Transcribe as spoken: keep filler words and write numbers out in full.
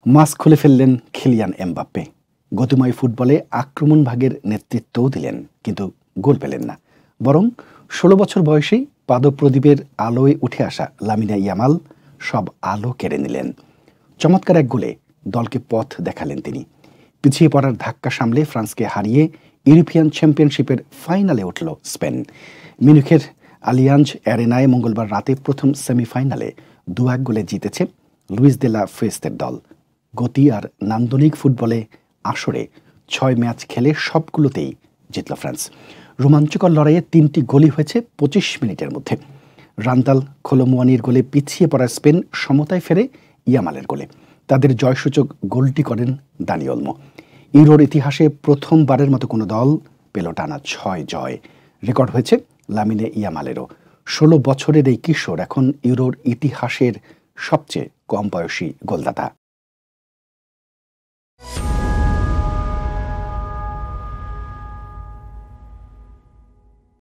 Mask খুলে ফেললেন Kylian Mbappe. গতিময় ফুটবলে আক্রমণ ভাগের নেতৃত্বও দিলেন, কিন্তু গোল পেলেন না। বরং ষোলো বছর বয়সেই পাদপ্রদীপের আলোয় উঠে আসা লামিনে ইয়ামাল সব আলো কেড়ে নিলেন। চমৎকার এক গোলে দলকে পথ দেখালেন তিনি। পিছিয়ে পড়ার ধাক্কা সামলে ফ্রান্সকে হারিয়ে ইউরোপিয়ান চ্যাম্পিয়নশিপের ফাইনালে উঠল স্পেন। মিউনিখের আলিয়াঞ্জ অ্যারেনায় মঙ্গলবার রাতে প্রথম সেমিফাইনালে দু এক গোলে জিতেছে লুইস দে লা ফুয়েন্তের দল। গতি আর নান্দনিক ফুটবলে আসরে ছয় ম্যাচ খেলে সবগুলোতেই জিতল ফ্রান্স। রোমাঞ্চকর লড়াইয়ে তিনটি গোলই হয়েছে পঁচিশ মিনিটের মধ্যে। রান্দাল খোলোমুয়ানির গোলে পিছিয়ে পড়া স্পেন সমতায় ফেরে ইয়ামালের গোলে। তাদের জয়সূচক গোলটি করেন দানি ওলমো। ইউরোর ইতিহাসে প্রথমবারের মতো কোনো দল পেল টানা ছয় জয়। রেকর্ড হয়েছে লামিনে ইয়ামালেরও। ষোলো বছরের এই কিশোর এখন ইউরোর ইতিহাসের সবচেয়ে কম বয়সী গোলদাতা।